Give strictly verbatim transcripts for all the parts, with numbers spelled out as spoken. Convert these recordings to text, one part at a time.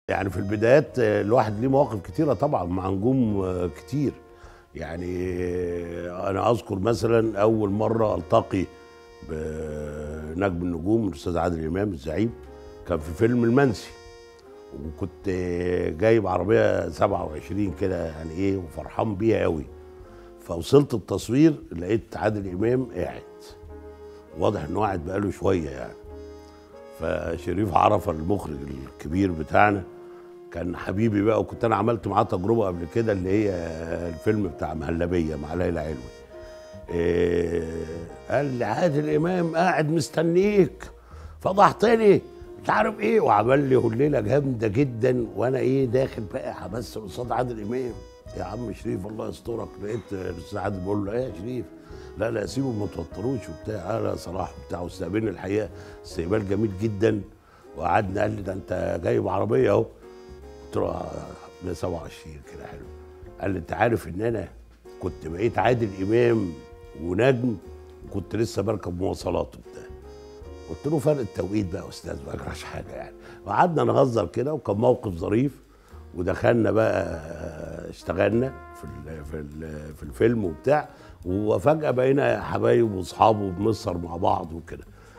يعني في البدايات الواحد ليه مواقف كتيرة طبعا مع نجوم كتير. يعني أنا أذكر مثلا أول مرة ألتقي بنجم النجوم الأستاذ عادل إمام الزعيم، كان في فيلم المنسي، وكنت جايب عربية سبعة وعشرين كده يعني إيه وفرحان بيها قوي. فوصلت التصوير لقيت عادل إمام قاعد، واضح إنه قاعد بقاله شوية يعني. فشريف عرفة المخرج الكبير بتاعنا كان حبيبي بقى، وكنت انا عملت معاه تجربه قبل كده اللي هي الفيلم بتاع مهلبيه مع ليلى علوي. إيه قال لي عادل امام قاعد مستنيك فضحتني مش عارف ايه، وعمل لي هليله جامده جدا، وانا ايه داخل بقى بس قصاد عادل امام. يا عم شريف الله يسترك، لقيت الاستاذ عادل بيقول له ايه يا شريف؟ لا لا سيبه ما توتروش وبتاع. لا صلاح وبتاع، واستقبلني الحقيقه استقبال جميل جدا، وقعدنا قال لي ده انت جايب عربيه اهو. قلت له اه سبعة وعشرين كده حلو. قال لي انت عارف ان انا كنت بقيت عادل امام ونجم، وكنت لسه بركب مواصلات وبتاع. قلت له فرق التوقيت بقى يا استاذ، ما اجراش حاجه يعني. وقعدنا نهزر كده وكان موقف ظريف، ودخلنا بقى اشتغلنا في ال في ال في الفيلم وبتاع، وفجاه بقينا حبايب واصحاب وبنسهر مع بعض وكده.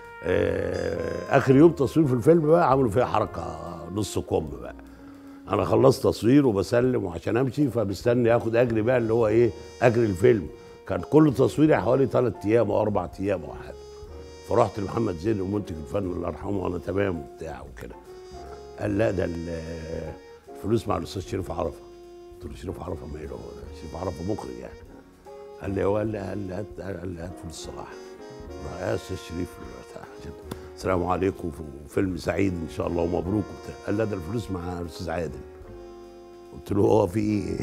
اخر يوم تصوير في الفيلم بقى عملوا فيها حركه نص كم بقى. انا خلصت تصوير وبسلم وعشان امشي، فمستني اخد اجري بقى اللي هو ايه اجري الفيلم. كان كل تصويري حوالي ثلاث ايام او اربع ايام او حاجه. فرحت لمحمد زين المنتج الفني الله يرحمه وانا تمام وبتاع وكده. قال لا ده الفلوس مع الاستاذ شريف عرفه. قلت له شريف عرفه ماله؟ هو شريف عرفه مخرج يعني. قال لي هو قال لي قال لي هات قال لي هات فلوس صلاح. راح يا استاذ شريف السلام عليكم وفيلم سعيد ان شاء الله ومبروك وبتاع. قال لا ده الفلوس مع الاستاذ عادل. قلت له هو في ايه؟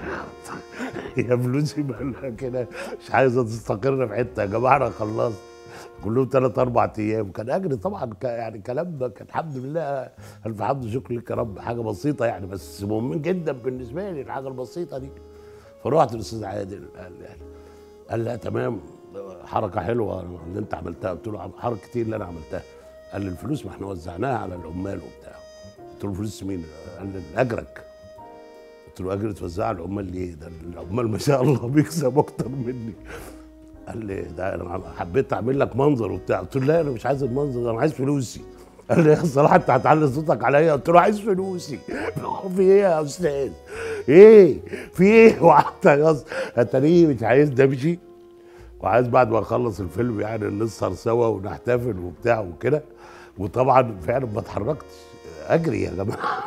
يا فلوسي مالها كده مش عايزه تستقر في حته يا جماعه، انا خلصت كلهم ثلاث اربع ايام. كان اجري طبعا يعني كلام كان الحمد لله الف حمد وشكر لك يا رب، حاجه بسيطه يعني بس مهم جدا بالنسبه لي الحاجه البسيطه دي. فرحت للاستاذ عادل قال لي قال لا تمام حركه حلوه اللي انت عملتها. قلت له حركه كتير اللي انا عملتها. قال لي الفلوس ما احنا وزعناها على العمال وبتاع. قلت له فلوس مين؟ قال لي اجرك. قلت له اجر توزع على العمال ليه؟ ده العمال ما شاء الله بيكسب اكتر مني. قال لي ده انا حبيت اعمل لك منظر وبتاع. قلت له لا انا مش عايز المنظر ده، انا عايز فلوسي. قال لي يا صلاح انت هتعلي صوتك عليا؟ قلت له عايز فلوسي. في ايه يا استاذ؟ ايه؟ في ايه؟ وقعدت يا اتاريه مش عايز امشي، وعايز بعد ما نخلص الفيلم يعني نسهر سوا ونحتفل وبتاع وكده. وطبعا فعلا ما اتحركتش، اجري يا جماعه.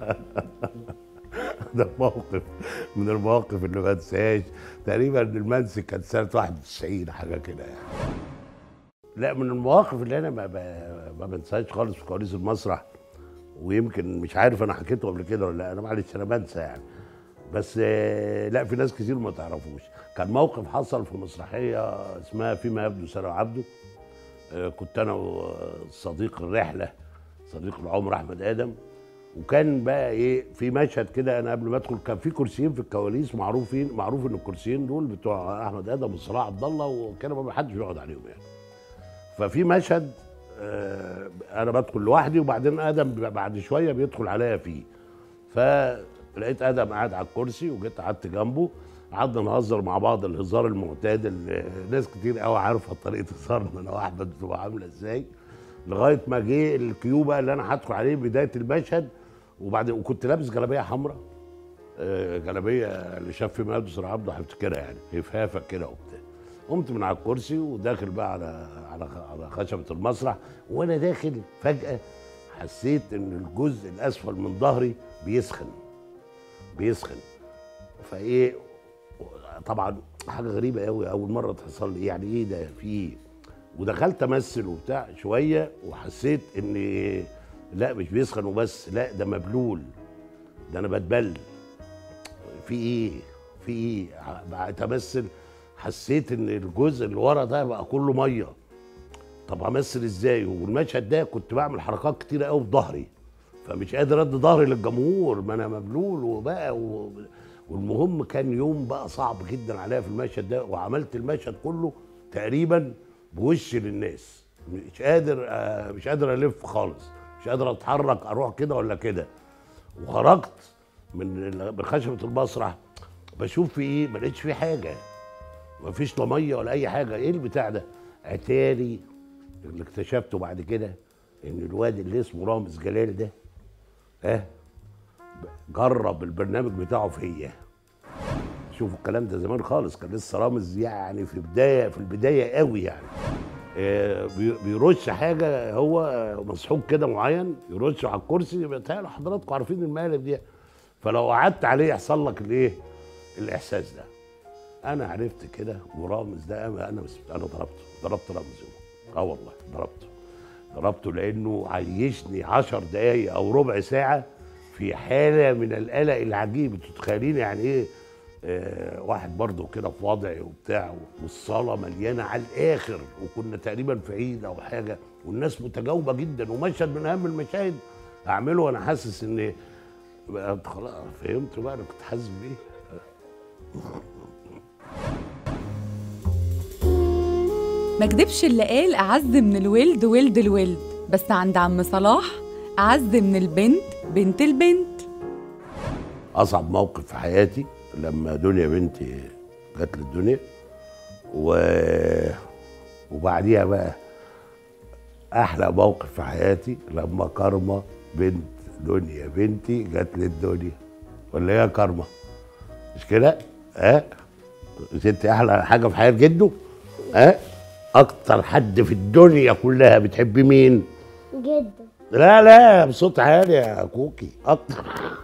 ده موقف من المواقف اللي ما انساهاش. تقريبا المنسي كان سنه واحد وتسعين حاجه كده يعني. لا من المواقف اللي انا ما ما بنساهاش خالص في كواليس المسرح، ويمكن مش عارف انا حكيته قبل كده ولا لا، انا معلش انا بنسى يعني. بس لا في ناس كتير ما تعرفوش. كان موقف حصل في مسرحيه اسمها فيما يبدو سنه وعبده. كنت انا وصديق الرحله صديق العمر احمد ادم، وكان بقى ايه في مشهد كده انا قبل ما ادخل كان في كرسيين في الكواليس معروفين معروف ان الكرسيين دول بتوع احمد ادم وصلاح عبد الله، وكانوا ما حدش بيقعد عليهم يعني. ففي مشهد آه انا بدخل لوحدي وبعدين ادم بعد شويه بيدخل عليا فيه. فلقيت ادم قاعد على الكرسي وجيت قعدت جنبه، قعدنا نهزر مع بعض الهزار المعتاد اللي ناس كتير قوي عارفه طريقه هزارنا انا واحمد بتبقى عامله ازاي. لغايه ما جه الكيو بقى اللي انا هدخل عليه بدايه المشهد، وبعد وكنت لابس جلابيه حمراء آه جلابيه اللي شاف في ملبس عبده هيفتكرها يعني هفافه كده وبتاع. قمت من على الكرسي وداخل بقى على على على خشبه المسرح، وانا داخل فجاه حسيت ان الجزء الاسفل من ظهري بيسخن بيسخن. فايه طبعا حاجه غريبه قوي اول مره تحصل لي، يعني ايه ده في ايه؟ ودخلت امثل وبتاع شويه وحسيت ان لا مش بيسخن وبس، لا ده مبلول، ده انا بتبل. في ايه؟ في ايه؟ بقيت امثل حسيت ان الجزء اللي ورا ده بقى كله ميه. طب همثل ازاي؟ والمشهد ده كنت بعمل حركات كتيره قوي بظهري، فمش قادر ادي ظهري للجمهور، ما انا مبلول وبقى و... والمهم كان يوم بقى صعب جدا عليا في المشهد ده، وعملت المشهد كله تقريبا بوش للناس، مش قادر آه مش قادر الف خالص، مش قادر اتحرك اروح كده ولا كده. وخرجت من من خشبه المسرح بشوف في ايه، ما لقيتش فيه حاجه، ما فيش لا ميه ولا اي حاجه. ايه البتاع ده؟ اتاري اللي اكتشفته بعد كده ان الواد اللي اسمه رامز جلال ده ها جرب البرنامج بتاعه فيا. شوفوا الكلام ده زمان خالص، كان لسه رامز يعني في بدايه في البدايه قوي يعني. آه بيرش حاجه هو مسحوق كده معين، يرش على الكرسي. بتهيألي حضراتكم عارفين المقالب دي، فلو قعدت عليه يحصل لك الايه؟ الاحساس ده. انا عرفت كده، ورامز ده انا انا انا ضربته ضربت رامز يوم. اه والله ضربته ضربته لانه عيشني عشر دقايق او ربع ساعه في حاله من القلق العجيب. انتوا تتخيلين يعني ايه؟ آه واحد برضه كده في وضعي وبتاع، والصاله مليانه على الاخر، وكنا تقريبا في عيد او حاجه، والناس متجاوبه جدا، ومشهد من اهم المشاهد اعمله وانا حاسس ان خلاص فهمتوا بقى انا كنت حاسس بايه. ما كدبش اللي قال أعز من الولد ولد الولد، بس عند عم صلاح أعز من البنت بنت البنت. أصعب موقف في حياتي لما دنيا بنتي جت للدنيا، و... وبعديها بقى أحلى موقف في حياتي لما كارما بنت دنيا بنتي جت للدنيا. ولا إيه يا كارما؟ مش كده؟ ها؟ مش أنت أحلى حاجة في حياة جده؟ ها؟ أكتر حد في الدنيا كلها بتحبي مين؟ جده. لا لا بصوت عالي يا كوكي. أكتر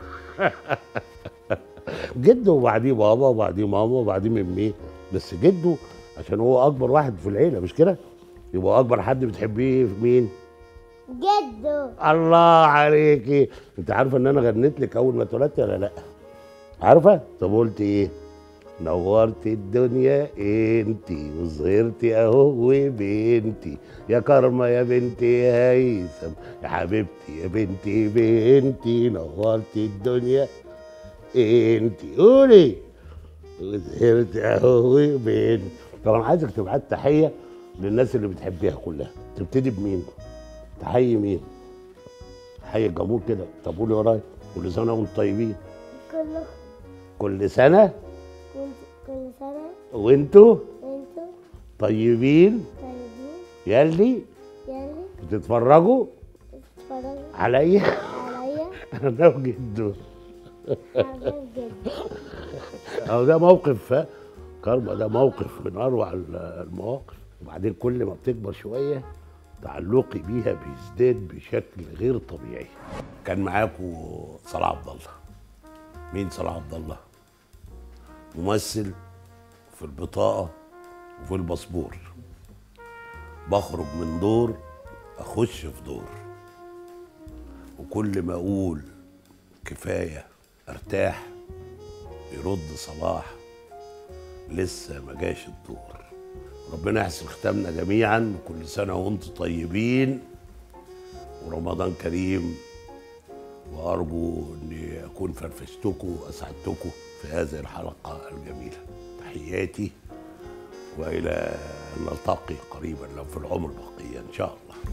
جده، وبعديه بابا، وبعديه ماما، وبعديه مامي. بس جده عشان هو أكبر واحد في العيلة، مش كده؟ يبقى أكبر حد بتحبيه مين؟ جده. الله عليكي. أنت عارفة إن أنا غنيت لك أول ما اتولدت ولا لأ؟ عارفة؟ طب قلت إيه؟ نورت الدنيا انتي وظهرتي اهو وبنتي يا كارما يا بنتي يا هيثم يا حبيبتي يا بنتي بنتي نورت الدنيا انتي. قولي وظهرتي اهو وبنتي. طبعا عايزك تبعت تحيه للناس اللي بتحبيها كلها. تبتدي بمين؟ تحيي مين؟ تحيي الجمهور كده. طب قولي ورايا. كل سنه وانتم طيبين. كله. كل سنه كل سنة وانتوا وانتوا طيبين. طيبين. ياللي ياللي بتتفرجوا بتتفرجوا عليا عليا. انا وجده. حاجات جدا. اهو ده موقف. ها كارما ده موقف من اروع المواقف. وبعدين كل ما بتكبر شويه تعلقي بيها بيزداد بشكل غير طبيعي. كان معاكم صلاح عبد الله. مين صلاح عبد الله؟ ممثل في البطاقة وفي الباسبور. بخرج من دور اخش في دور، وكل ما اقول كفاية ارتاح يرد صلاح لسه ما جاش الدور. ربنا يحسن ختامنا جميعا. كل سنة وانتم طيبين ورمضان كريم، وارجو اني اكون فرفشتكم واسعدتكم في هذه الحلقة الجميلة. تحياتي، وإلى أن نلتقي قريبا لو في العمر بقية إن شاء الله.